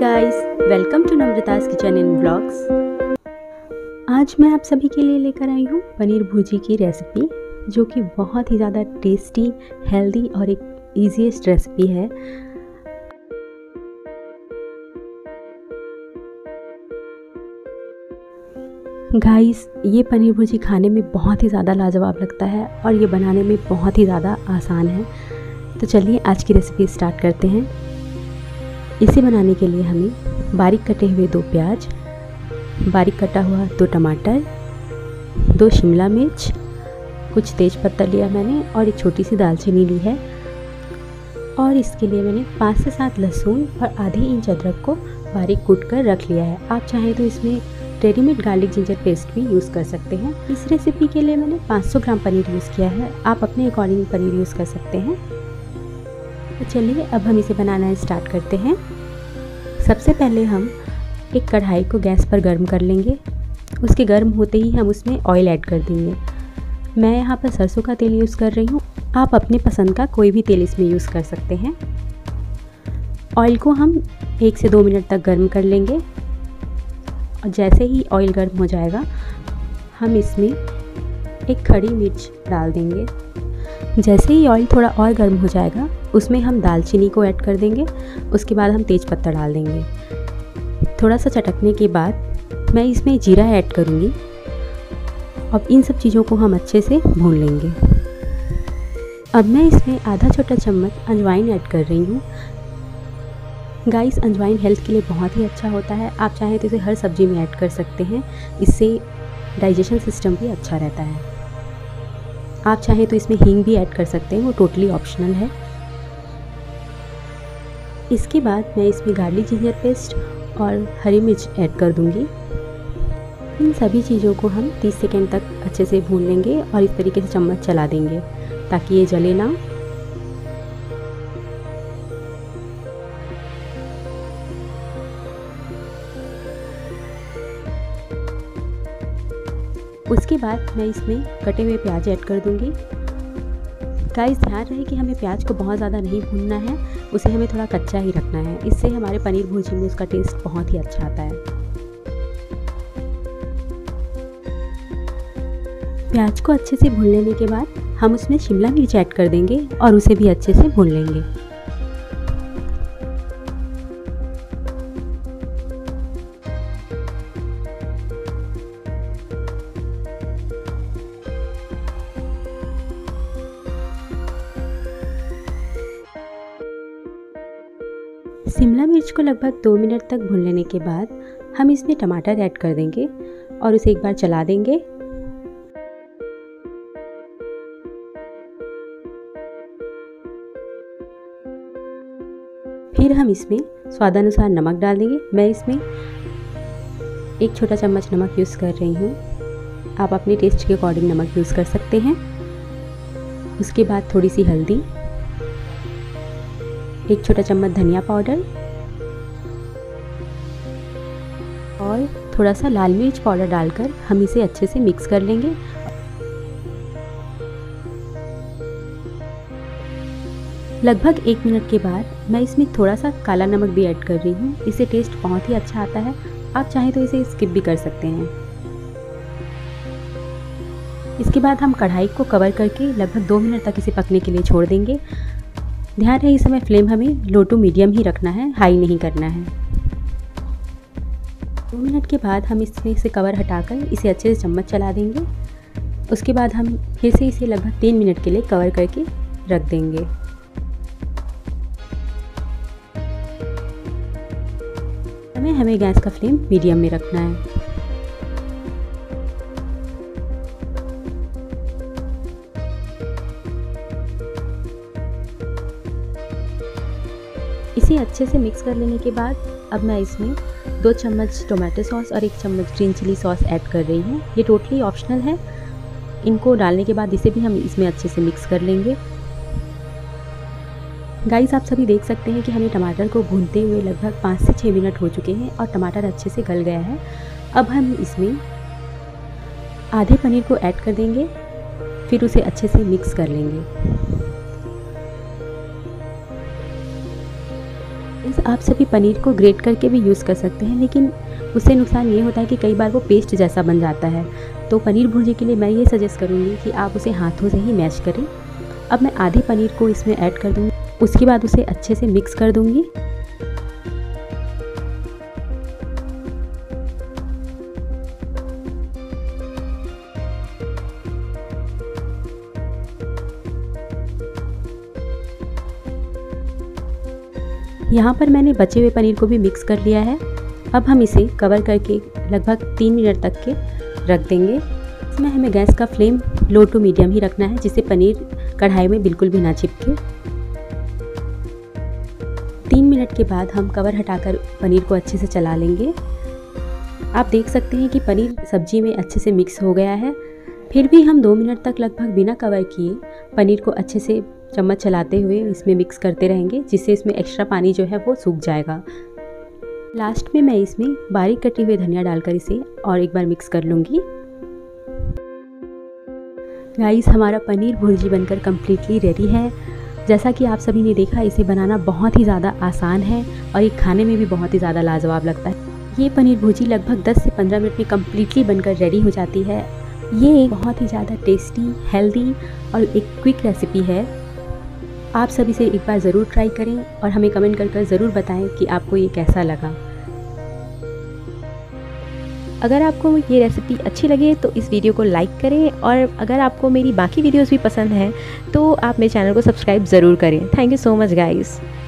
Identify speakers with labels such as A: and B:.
A: Guys, welcome to Namrata's kitchen in blogs. आज मैं आप सभी के लिए लेकर आई हूँ पनीर भुर्जी की रेसिपी, जो कि बहुत ही ज़्यादा टेस्टी, हेल्दी और एक ईजीएस्ट रेसिपी है। गाइस, ये पनीर भुर्जी खाने में बहुत ही ज़्यादा लाजवाब लगता है और ये बनाने में बहुत ही ज़्यादा आसान है। तो चलिए आज की रेसिपी स्टार्ट करते हैं। इसे बनाने के लिए हमें बारीक कटे हुए 2 प्याज, बारीक कटा हुआ 2 टमाटर, 2 शिमला मिर्च, कुछ तेज पत्ता लिया मैंने और एक छोटी सी दालचीनी ली है। और इसके लिए मैंने 5 से 7 लहसुन और आधी इंच अदरक को बारीक कूट कर रख लिया है। आप चाहें तो इसमें रेडीमेड गार्लिक जिंजर पेस्ट भी यूज़ कर सकते हैं। इस रेसिपी के लिए मैंने 500 ग्राम पनीर यूज़ किया है। आप अपने अकॉर्डिंग पनीर यूज़ कर सकते हैं। तो चलिए अब हम इसे बनाना स्टार्ट करते हैं। सबसे पहले हम एक कढ़ाई को गैस पर गर्म कर लेंगे। उसके गर्म होते ही हम उसमें ऑयल ऐड कर देंगे। मैं यहाँ पर सरसों का तेल यूज़ कर रही हूँ। आप अपने पसंद का कोई भी तेल इसमें यूज़ कर सकते हैं। ऑयल को हम 1 से 2 मिनट तक गर्म कर लेंगे और जैसे ही ऑयल गर्म हो जाएगा हम इसमें एक खड़ी मिर्च डाल देंगे। जैसे ही ऑयल थोड़ा और गर्म हो जाएगा उसमें हम दालचीनी को ऐड कर देंगे। उसके बाद हम तेज पत्ता डाल देंगे। थोड़ा सा चटकने के बाद मैं इसमें जीरा ऐड करूँगी। अब इन सब चीज़ों को हम अच्छे से भून लेंगे। अब मैं इसमें आधा छोटा चम्मच अजवाइन ऐड कर रही हूँ। गाइस, अजवाइन हेल्थ के लिए बहुत ही अच्छा होता है। आप चाहें तो इसे हर सब्ज़ी में ऐड कर सकते हैं। इससे डाइजेशन सिस्टम भी अच्छा रहता है। आप चाहें तो इसमें हींग भी ऐड कर सकते हैं, वो टोटली ऑप्शनल है। इसके बाद मैं इसमें गार्लिक जिंजर पेस्ट और हरी मिर्च ऐड कर दूंगी। इन सभी चीज़ों को हम 30 सेकेंड तक अच्छे से भून लेंगे और इस तरीके से चम्मच चला देंगे ताकि ये जले ना। उसके बाद मैं इसमें कटे हुए प्याज ऐड कर दूंगी। गाइस, ध्यान रहे कि हमें प्याज को बहुत ज़्यादा नहीं भूनना है, उसे हमें थोड़ा कच्चा ही रखना है। इससे हमारे पनीर भुर्जी में उसका टेस्ट बहुत ही अच्छा आता है। प्याज को अच्छे से भून लेने के बाद हम उसमें शिमला मिर्च ऐड कर देंगे और उसे भी अच्छे से भून लेंगे। शिमला मिर्च को लगभग 2 मिनट तक भून लेने के बाद हम इसमें टमाटर ऐड कर देंगे और उसे एक बार चला देंगे। फिर हम इसमें स्वादानुसार नमक डाल देंगे। मैं इसमें 1 छोटा चम्मच नमक यूज़ कर रही हूँ। आप अपने टेस्ट के अकॉर्डिंग नमक यूज़ कर सकते हैं। उसके बाद थोड़ी सी हल्दी, 1 छोटा चम्मच धनिया पाउडर और थोड़ा सा लाल मिर्च पाउडर डालकर हम इसे अच्छे से मिक्स कर लेंगे। लगभग 1 मिनट के बाद मैं इसमें थोड़ा सा काला नमक भी ऐड कर रही हूँ। इससे टेस्ट बहुत ही अच्छा आता है। आप चाहें तो इसे स्किप भी कर सकते हैं। इसके बाद हम कढ़ाई को कवर करके लगभग 2 मिनट तक इसे पकने के लिए छोड़ देंगे। ध्यान रहे इस समय फ्लेम हमें लो टू मीडियम ही रखना है, हाई नहीं करना है। 2 मिनट के बाद हम इसमें से कवर हटाकर इसे अच्छे से चम्मच चला देंगे। उसके बाद हम फिर से इसे लगभग 3 मिनट के लिए कवर करके रख देंगे। हमें गैस का फ्लेम मीडियम में रखना है। इसे अच्छे से मिक्स कर लेने के बाद अब मैं इसमें 2 चम्मच टोमेटो सॉस और 1 चम्मच ग्रीन चिली सॉस ऐड कर रही हूँ। ये टोटली ऑप्शनल है। इनको डालने के बाद इसे भी हम इसमें अच्छे से मिक्स कर लेंगे। गाइस, आप सभी देख सकते हैं कि हमें टमाटर को भूनते हुए लगभग 5 से 6 मिनट हो चुके हैं और टमाटर अच्छे से गल गया है। अब हम इसमें आधे पनीर को ऐड कर देंगे, फिर उसे अच्छे से मिक्स कर लेंगे। आप सभी पनीर को ग्रेट करके भी यूज़ कर सकते हैं, लेकिन उससे नुकसान ये होता है कि कई बार वो पेस्ट जैसा बन जाता है। तो पनीर भुर्जी के लिए मैं ये सजेस्ट करूँगी कि आप उसे हाथों से ही मैश करें। अब मैं आधी पनीर को इसमें ऐड कर दूँगी, उसके बाद उसे अच्छे से मिक्स कर दूँगी। यहाँ पर मैंने बचे हुए पनीर को भी मिक्स कर लिया है। अब हम इसे कवर करके लगभग 3 मिनट तक के रख देंगे। इसमें हमें गैस का फ्लेम लो टू मीडियम ही रखना है, जिससे पनीर कढ़ाई में बिल्कुल भी ना चिपके। 3 मिनट के बाद हम कवर हटाकर पनीर को अच्छे से चला लेंगे। आप देख सकते हैं कि पनीर सब्जी में अच्छे से मिक्स हो गया है। फिर भी हम 2 मिनट तक लगभग बिना कवर किए पनीर को अच्छे से चम्मच चलाते हुए इसमें मिक्स करते रहेंगे, जिससे इसमें एक्स्ट्रा पानी जो है वो सूख जाएगा। लास्ट में मैं इसमें बारीक कटी हुई धनिया डालकर इसे और एक बार मिक्स कर लूँगी। गाइस, हमारा पनीर भुर्जी बनकर कम्प्लीटली रेडी है। जैसा कि आप सभी ने देखा, इसे बनाना बहुत ही ज़्यादा आसान है और ये खाने में भी बहुत ही ज़्यादा लाजवाब लगता है। ये पनीर भुर्जी लगभग 10 से 15 मिनट में कम्प्लीटली बनकर रेडी हो जाती है। ये एक बहुत ही ज़्यादा टेस्टी, हेल्दी और एक क्विक रेसिपी है। आप सभी से एक बार ज़रूर ट्राई करें और हमें कमेंट कर ज़रूर बताएं कि आपको ये कैसा लगा। अगर आपको ये रेसिपी अच्छी लगे तो इस वीडियो को लाइक करें, और अगर आपको मेरी बाकी वीडियोस भी पसंद हैं तो आप मेरे चैनल को सब्सक्राइब ज़रूर करें। Thank you so much guys.